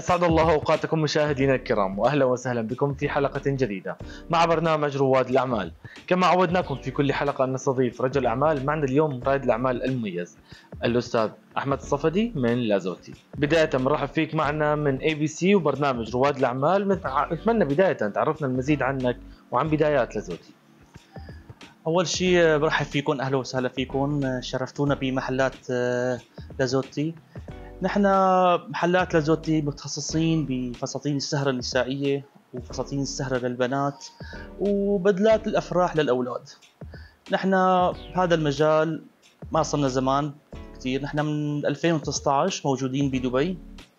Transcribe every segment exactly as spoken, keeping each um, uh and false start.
أسعد الله أوقاتكم مشاهدينا الكرام، وأهلا وسهلا بكم في حلقة جديدة مع برنامج رواد الأعمال. كما عودناكم في كل حلقة أن نستضيف رجل أعمال. معنا اليوم رائد الأعمال المميز الأستاذ أحمد الصفدي من لازوتي. بداية مرحب فيك معنا من اي بي سي وبرنامج رواد الأعمال. نتمنى بداية تعرفنا المزيد عنك وعن بدايات لازوتي. أول شيء برحب فيكم، أهلا وسهلا فيكم، شرفتونا بمحلات لازوتي. نحن محلات لازوتي متخصصين بفساتين السهرة النسائية وفساتين السهرة للبنات وبدلات الأفراح للأولاد. نحن بهذا المجال ما صرنا زمان كثير، نحن من ألفين وتسعة عشر موجودين بدبي.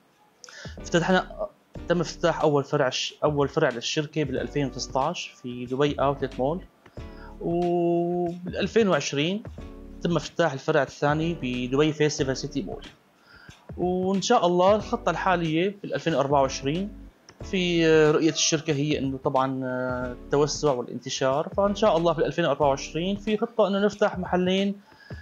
افتتحنا تم افتتاح أول فرع أول فرع للشركة بال ألفين وتسعة عشر في دبي أوتلت مول، وبال ألفين وعشرين تم افتتاح الفرع الثاني بدبي فيستيفال سيتي مول. وإن شاء الله الخطة الحالية في ألفين وأربعة وعشرين في رؤية الشركة هي إنه طبعا التوسع والانتشار، فإن شاء الله في ألفين وأربعة وعشرين في خطة إنه نفتح محلين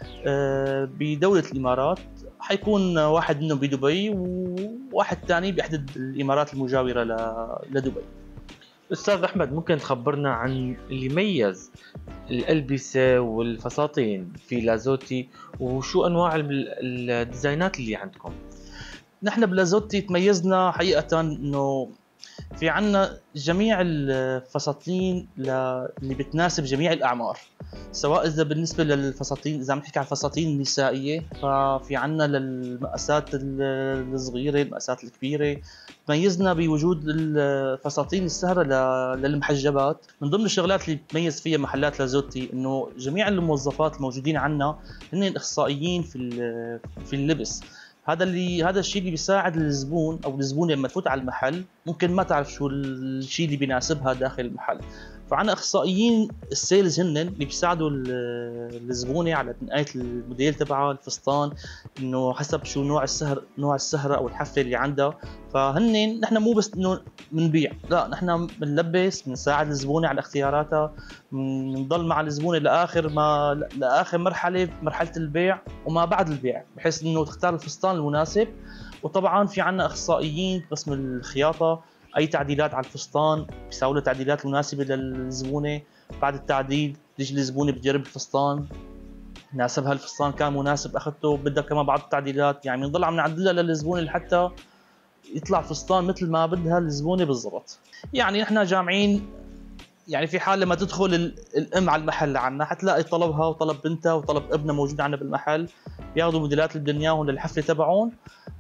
بدولة الإمارات، حيكون واحد منهم بدبي وواحد ثاني بإحدى الإمارات المجاورة لدبي. أستاذ أحمد، ممكن تخبرنا عن اللي يميز الألبسة والفساتين في لازوتي وشو أنواع الديزاينات اللي عندكم؟ نحن بلازوتي تميزنا حقيقة إنه في عنا جميع الفساتين اللي بتناسب جميع الأعمار، سواء إذا بالنسبة للفساتين، إذا عم نحكي عن الفساتين النسائية ففي عنا للمقاسات الصغيرة المقاسات الكبيرة. تميزنا بوجود الفساتين السهرة للمحجبات. من ضمن الشغلات اللي بتميز فيها محلات لازوتي إنه جميع الموظفات الموجودين عنا هن أخصائيين في في اللبس. هذا اللي هذا الشيء اللي بيساعد الزبون او الزبونه لما تفوت على المحل ممكن ما تعرف شو الشيء اللي بيناسبها داخل المحل، فعنا اخصائيين السيلز هن اللي بيساعدوا الزبونه على تنقيه الموديل تبعها الفستان، انه حسب شو نوع السهر نوع السهره او الحفله اللي عندها. فهن نحن مو بس انه بنبيع، لا نحن بنلبس، بنساعد الزبونه على اختياراتها، بنضل مع الزبونه لاخر ما لاخر مرحله مرحله البيع وما بعد البيع، بحيث انه تختار الفستان المناسب. وطبعا في عنا اخصائيين قسم الخياطه، اي تعديلات على الفستان بيساووا له تعديلات مناسبه للزبونه. بعد التعديل تيجي الزبونه بتجرب الفستان، ناسبها الفستان كان مناسب اخذته، بدها كمان بعض التعديلات، يعني بنضل عم نعدلها للزبونه لحتى يطلع فستان مثل ما بدها الزبونه بالضبط. يعني نحن جامعين، يعني في حال لما تدخل الام على المحل عنا حتلاقي طلبها وطلب بنتها وطلب ابنها موجود عنا بالمحل، بياخذوا موديلات اللي بدهم اياهم للحفله تبعهم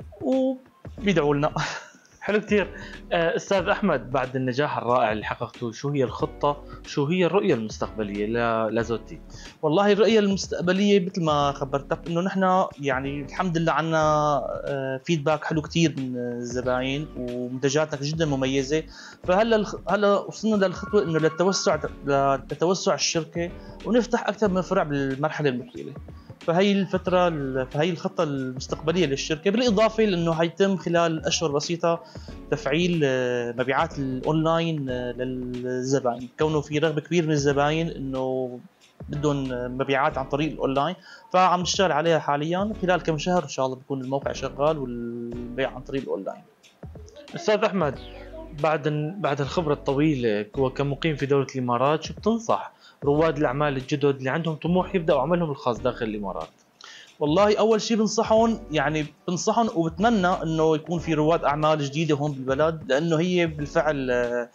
وبيدعوا لنا. حلو كتير. أستاذ أحمد، بعد النجاح الرائع اللي حققته، شو هي الخطة، شو هي الرؤية المستقبلية لازوتي؟ والله الرؤية المستقبلية مثل ما خبرتك إنه نحن يعني الحمد لله عنا فيدباك حلو كتير من الزباين ومنتجاتنا جدا مميزة. فهلا هلا وصلنا للخطوة إنه للتوسع لتوسع الشركة ونفتح أكثر من فرع بالمرحلة المقبلة. فهي الفترة فهي الخطة المستقبلية للشركة، بالإضافة لأنه هيتم خلال أشهر بسيطة تفعيل مبيعات الأونلاين للزبائن، كونه في رغبة كبير من الزبائن إنه بدهم مبيعات عن طريق الأونلاين، فعم نشتغل عليها حاليا. خلال كم شهر إن شاء الله بيكون الموقع شغال والبيع عن طريق الأونلاين. أستاذ أحمد، بعد بعد الخبرة الطويلة وكمقيم في دولة الإمارات، شو بتنصح رواد الأعمال الجدد اللي عندهم طموح يبدأوا عملهم الخاص داخل الإمارات؟ والله أول شيء بنصحهم، يعني بنصحهم وبتمنى إنه يكون في رواد أعمال جديدة هون بالبلد، لأنه هي بالفعل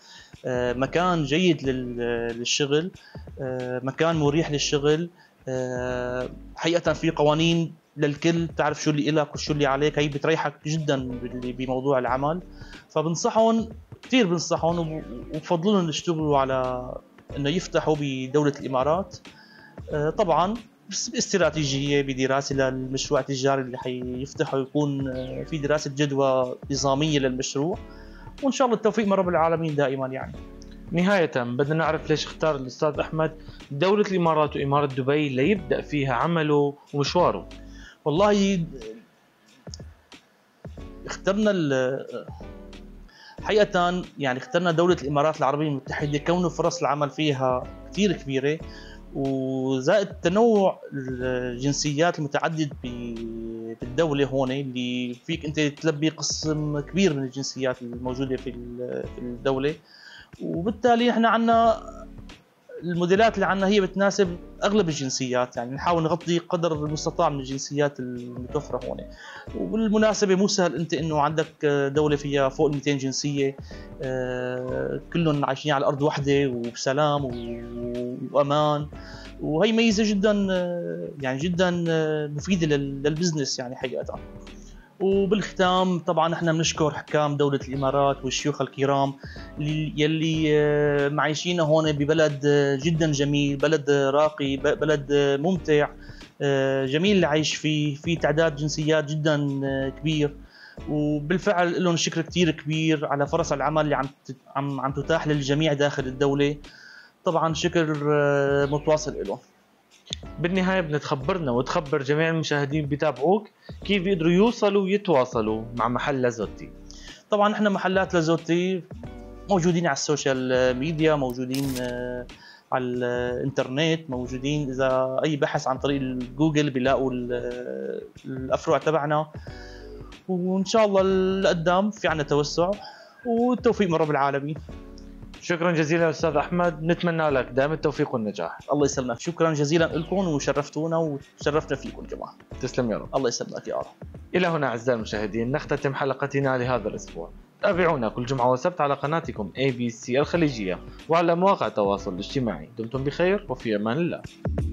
مكان جيد للشغل، مكان مريح للشغل. حقيقة في قوانين للكل، تعرف شو اللي إلك وشو اللي عليك، هي بتريحك جدا بموضوع العمل. فبنصحهم كثير، بنصحهم وبفضلهم يشتغلوا على انه يفتحوا بدولة الامارات، طبعا باستراتيجية، بدراسة للمشروع التجاري اللي حيفتحه، يكون في دراسة جدوى نظامية للمشروع، وان شاء الله التوفيق من رب العالمين دائما. يعني نهاية بدنا نعرف ليش اختار الأستاذ أحمد دولة الإمارات وإمارة دبي ليبدأ فيها عمله ومشواره؟ والله اخترنا حقيقة يعني اخترنا دولة الإمارات العربية المتحدة كونه فرص العمل فيها كثير كبيرة، وزائد تنوع الجنسيات المتعدد بالدوله هون اللي فيك انت تلبي قسم كبير من الجنسيات الموجوده في في الدوله، وبالتالي احنا عندنا الموديلات اللي عندنا هي بتناسب اغلب الجنسيات، يعني نحاول نغطي قدر المستطاع من الجنسيات المتوفره هون. وبالمناسبه مو سهل انت انه عندك دوله فيها فوق مئتين جنسيه كلهم عايشين على ارض واحده وبسلام وامان، وهي ميزه جدا يعني جدا مفيده للبزنس يعني حقيقه. وبالختام طبعا احنا بنشكر حكام دولة الامارات والشيوخ الكرام يلي معيشينا هون ببلد جدا جميل، بلد راقي، بلد ممتع جميل العيش فيه، في تعداد جنسيات جدا كبير، وبالفعل لهم شكر كتير كبير على فرص العمل اللي عم عم عم تتاح للجميع داخل الدولة. طبعا شكر متواصل لهم. بالنهاية بدنا تخبرنا وتخبر جميع المشاهدين بيتابعوك كيف بيقدروا يوصلوا ويتواصلوا مع محل لازوتي. طبعا احنا محلات لازوتي موجودين على السوشيال ميديا، موجودين على الانترنت، موجودين اذا اي بحث عن طريق جوجل بيلاقوا الافرع تبعنا، وان شاء الله لقدام في عنا توسع والتوفيق من رب العالمين. شكرا جزيلا استاذ احمد، نتمنى لك دائما التوفيق والنجاح. الله يسلمك، شكرا جزيلا لكم وشرفتونا وشرفنا فيكم كمان. تسلم يا رب. الله يسلمك يا رب. الى هنا اعزائي المشاهدين نختتم حلقتنا لهذا الاسبوع. تابعونا كل جمعه وسبت على قناتكم إيه بي سي الخليجيه وعلى مواقع التواصل الاجتماعي. دمتم بخير وفي امان الله.